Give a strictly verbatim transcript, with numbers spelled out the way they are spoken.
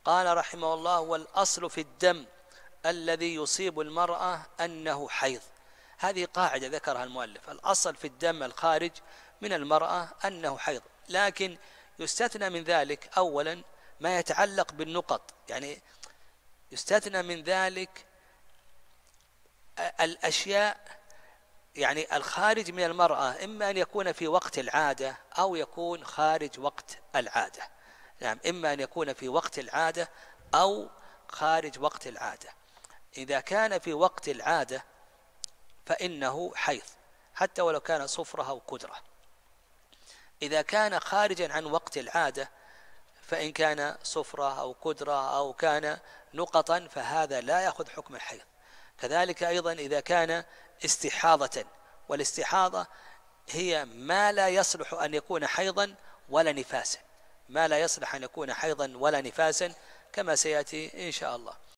قال رحمه الله: والأصل في الدم الذي يصيب المرأة أنه حيض. هذه قاعدة ذكرها المؤلف: الأصل في الدم الخارج من المرأة أنه حيض، لكن يستثنى من ذلك أولا ما يتعلق بالنقط، يعني يستثنى من ذلك الأشياء يعني الخارج من المرأة، إما أن يكون في وقت العادة أو يكون خارج وقت العادة. نعم، إما أن يكون في وقت العادة أو خارج وقت العادة. إذا كان في وقت العادة فإنه حيض حتى ولو كان صفرة أو قدرة. إذا كان خارجا عن وقت العادة فإن كان صفرة أو قدرة أو كان نقطا فهذا لا يأخذ حكم الحيض. كذلك أيضا إذا كان استحاضة، والاستحاضة هي ما لا يصلح أن يكون حيضا ولا نفاسا، ما لا يصلح أن يكون حيضا ولا نفاسا كما سيأتي إن شاء الله.